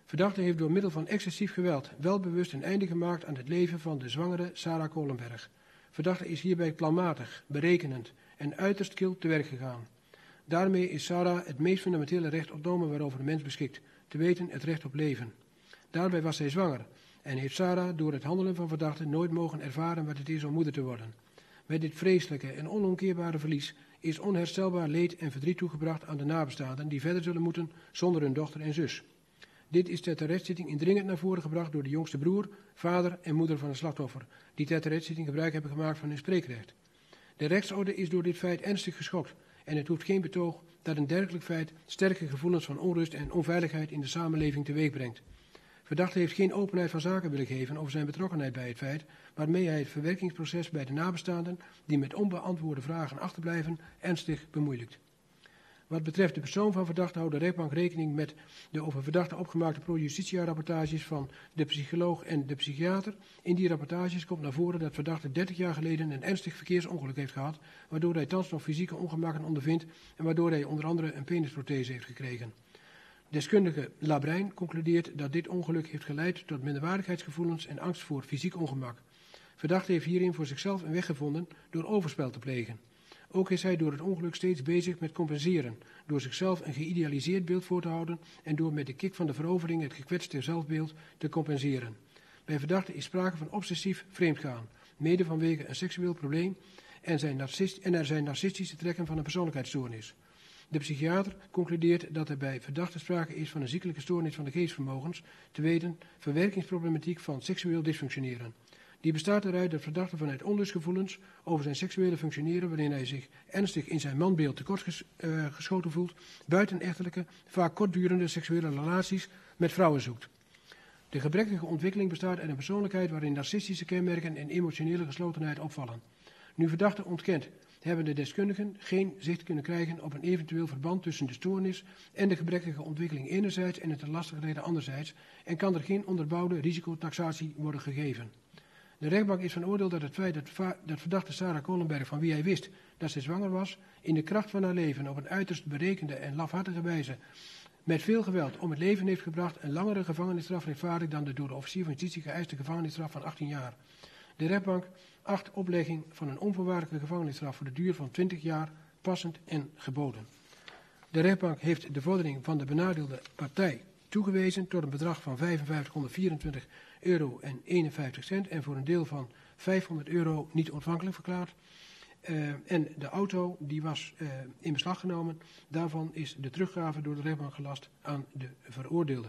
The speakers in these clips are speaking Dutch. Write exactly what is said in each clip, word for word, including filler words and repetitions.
Verdachte heeft door middel van excessief geweld welbewust een einde gemaakt aan het leven van de zwangere Sarah Kolenberg. Verdachte is hierbij planmatig, berekenend en uiterst kil te werk gegaan. Daarmee is Sarah het meest fundamentele recht ontnomen waarover een mens beschikt, te weten het recht op leven. Daarbij was zij zwanger en heeft Sarah door het handelen van verdachte nooit mogen ervaren wat het is om moeder te worden. Bij dit vreselijke en onomkeerbare verlies is onherstelbaar leed en verdriet toegebracht aan de nabestaanden die verder zullen moeten zonder hun dochter en zus. Dit is ter terechtzitting indringend naar voren gebracht door de jongste broer, vader en moeder van het slachtoffer, die ter terechtzitting gebruik hebben gemaakt van hun spreekrecht. De rechtsorde is door dit feit ernstig geschokt en het hoeft geen betoog dat een dergelijk feit sterke gevoelens van onrust en onveiligheid in de samenleving teweeg brengt. Verdachte heeft geen openheid van zaken willen geven over zijn betrokkenheid bij het feit, waarmee hij het verwerkingsproces bij de nabestaanden, die met onbeantwoorde vragen achterblijven, ernstig bemoeilijkt. Wat betreft de persoon van verdachte houdt de rechtbank rekening met de over verdachte opgemaakte pro-justitia-rapportages van de psycholoog en de psychiater. In die rapportages komt naar voren dat verdachte dertig jaar geleden een ernstig verkeersongeluk heeft gehad, waardoor hij thans nog fysieke ongemakken ondervindt en waardoor hij onder andere een penisprothese heeft gekregen. Deskundige Labrijn concludeert dat dit ongeluk heeft geleid tot minderwaardigheidsgevoelens en angst voor fysiek ongemak. Verdachte heeft hierin voor zichzelf een weg gevonden door overspel te plegen. Ook is hij door het ongeluk steeds bezig met compenseren, door zichzelf een geïdealiseerd beeld voor te houden en door met de kick van de verovering het gekwetste zelfbeeld te compenseren. Bij verdachte is sprake van obsessief vreemdgaan, mede vanwege een seksueel probleem en, zijn narcist- en er zijn narcistische trekken van een persoonlijkheidsstoornis. De psychiater concludeert dat er bij verdachte sprake is van een ziekelijke stoornis van de geestvermogens, te weten verwerkingsproblematiek van seksueel dysfunctioneren. Die bestaat eruit dat verdachte vanuit onlustgevoelens over zijn seksuele functioneren, waarin hij zich ernstig in zijn manbeeld tekortgeschoten voelt, buitenechtelijke, vaak kortdurende seksuele relaties met vrouwen zoekt. De gebrekkige ontwikkeling bestaat uit een persoonlijkheid waarin narcistische kenmerken en emotionele geslotenheid opvallen. Nu verdachte ontkent, hebben de deskundigen geen zicht kunnen krijgen op een eventueel verband tussen de stoornis en de gebrekkige ontwikkeling enerzijds en het te lastigheden anderzijds, en kan er geen onderbouwde risicotaxatie worden gegeven. De rechtbank is van oordeel dat het feit dat, va- dat verdachte Sarah Kolenberg, van wie hij wist dat ze zwanger was, in de kracht van haar leven op een uiterst berekende en lafhartige wijze met veel geweld om het leven heeft gebracht, een langere gevangenisstraf rechtvaardigt dan de door de officier van justitie geëiste gevangenisstraf van achttien jaar. De rechtbank acht oplegging van een onvoorwaardelijke gevangenisstraf voor de duur van twintig jaar passend en geboden. De rechtbank heeft de vordering van de benadeelde partij toegewezen tot een bedrag van vijfenvijftighonderdvierentwintig euro en eenenvijftig cent en voor een deel van vijfhonderd euro niet ontvankelijk verklaard. Uh, en de auto die was uh, in beslag genomen, daarvan is de teruggave door de rechtbank gelast aan de veroordeelde.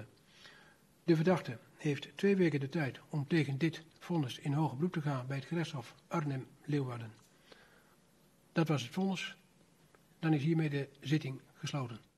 De verdachte heeft twee weken de tijd om tegen dit vonnis in hoger beroep te gaan bij het gerechtshof Arnhem-Leeuwarden. Dat was het vonnis. Dan is hiermee de zitting gesloten.